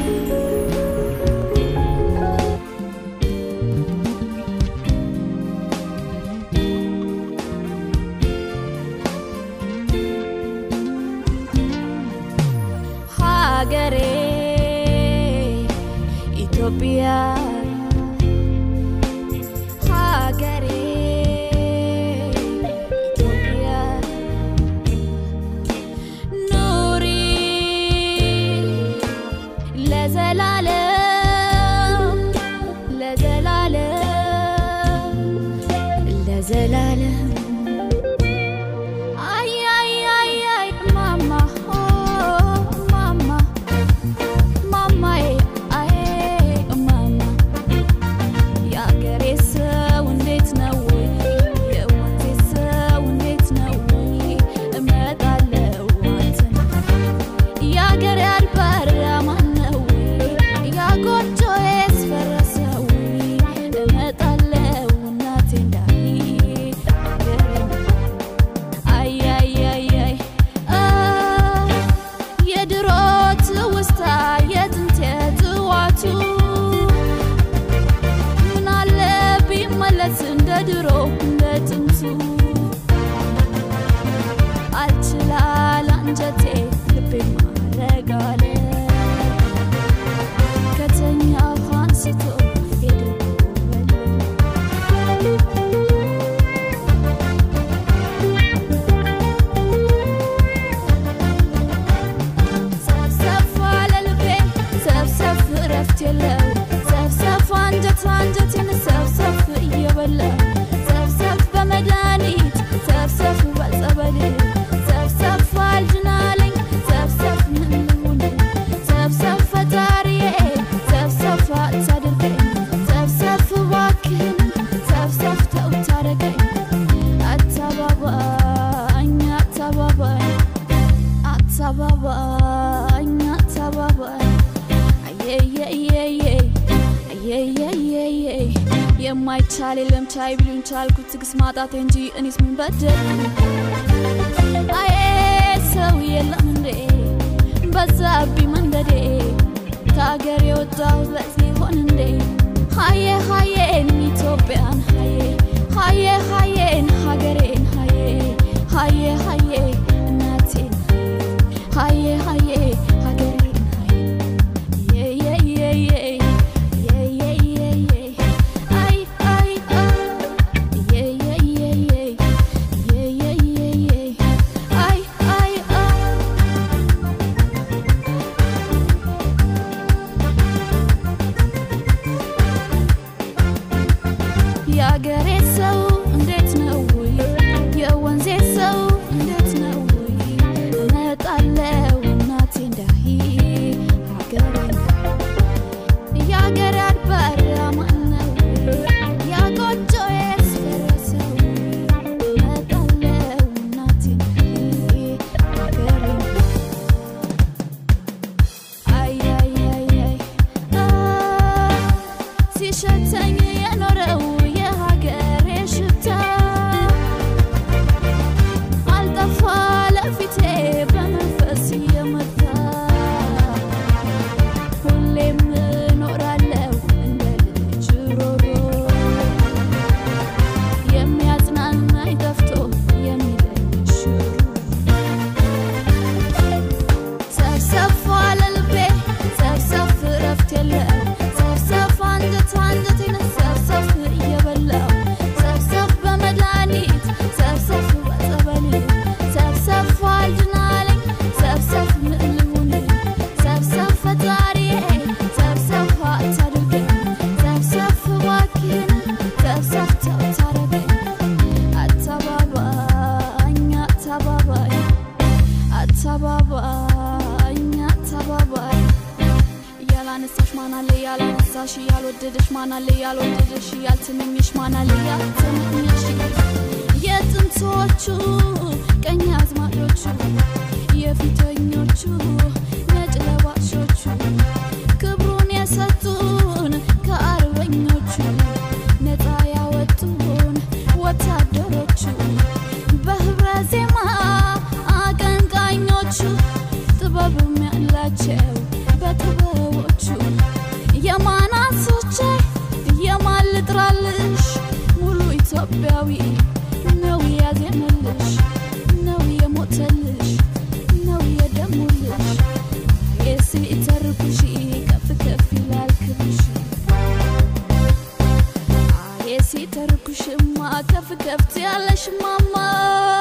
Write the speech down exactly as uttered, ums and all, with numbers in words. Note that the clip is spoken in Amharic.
Ethiopia Hagare Ethiopia Nuri Lazalalem Lazalalem Lazalalem Ay ay ay ay mama oh mama mama ay mama ya geresa undet ነው የወንቴስ undet ነው እመጣለው አንተን ya ገር ያልባር ማነው ya ጎጆዬስ ፈረሰው እመጣለው እናቴ እንዳይ ay ay ay ay የድሮት ውስታ የጥንት የጥዋቱ ምን አለ ቢመለስ እንደ ድሮ እንደ ጥንቱ አልችላል አንጀቴ ልቤ ማረጋለ ከተኛ አንስቶ የማይቻል የለም ቻይ ቢሉኝ ቻልኩት ትግስ ማጣት እንጂ እኔስ ምን በደል አይ ሰው የለም እንዴ በዛብኝ መንገዴ ከአገር የወጣሁ በዚህ ሆን እንዴ ሃዬ ሃዬን ኢትዮጵያን ሃዬ ሃዬ ሃዬን ሀገሬን ሃዬ ሃዬ ሃዬ እናቴን ሃዬ ሃዬ ሀገሬን ሃዬ የ የ የ ያልወደደሽ ማናለ ያልወደደሽ ያልተመኘሽ ማናለ ያልተመኘሽ የጥንቶቹ ቀኝ አዝማቾቹ የፊተኞቹ ነጭ ለባሾቹ ክብሩን የሰጡን ከአርበኞቹ ነፃ ያወጡን ወታደሮቹ በህብረት ዜማ አቀንቃኞቹ ጥበብም ያላቸው በጥበቦቹ ኩሽማ ከፍ ከፍት ያለሽ ማማ